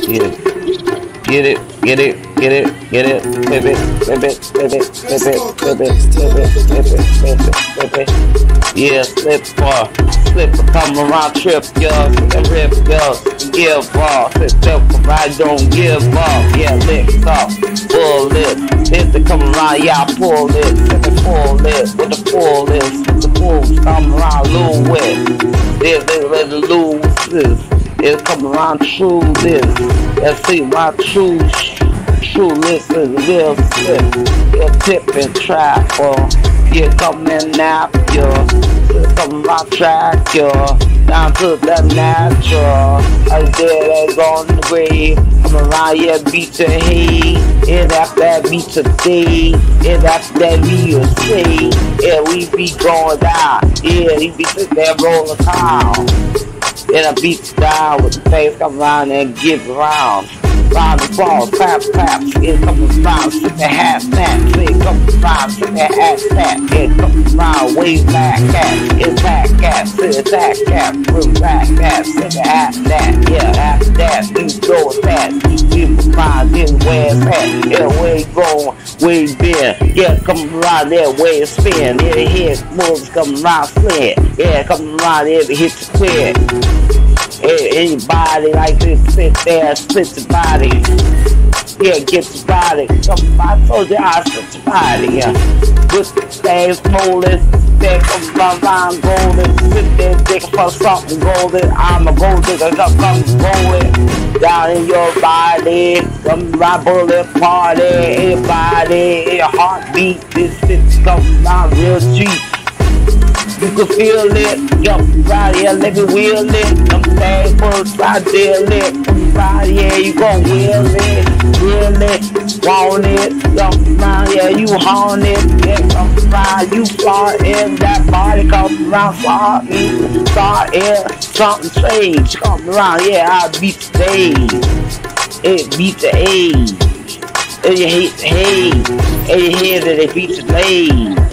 Yeah. Get it, get it, get it, get it, flip it, flip it, flip it, flip it, flip it, flip it, flip it, flip it, flip it. Yeah, slip, come around, trip, yo, rip, yo, give off, slip, I don't give up, yeah, lift up, pull it, hit the come around, yeah, I pull it, pull it, with the pull it, the pull, come around, lose it, let the lose this. It'll come around true this. Let's see my true listen, real slip. It'll tip and trap, yeah, come and nap, yeah. It'll come around track, yeah. Down to the natural. I did it on the grave. Come around, yeah, beat the hay. And after that, beat the day. And after that, we will say, yeah, we be going down. Yeah, we be sitting there rolling town. And I beat down with the face, come around and give around. Round the ball, clap, it comes around, sit the hat, snap, it comes around, sit the hat, snap, it comes around, wave back, it's back, sit that, move back, sit the hat, snap, yeah, after that, you go with that, you give the mind, then where it's at, yeah, where you going, where you been, yeah, come around there, where you spin, yeah, head moves, come around, sled, yeah, come around there, hit the quid. Anybody like this, sit there, split the body. Yeah, get the body. I told you I split the body, yeah. With the things molded, they come around golden. Sit there, digging for something golden. I'm a gold digger, come going down in your body. Come my bullet party, everybody, your heartbeat. This shit's coming out real cheap. You can feel it, yup, right here, let me wheel it. I'm saying, first I deal it. Right here, you gon' wheel it, want it. Yup, right here, you haunt it. Yeah, come around, you fart in that body, come around, start in, something strange. Come around, yeah, I beat the age. It beat the age. And you hate the hate. And you hear that it beats the age.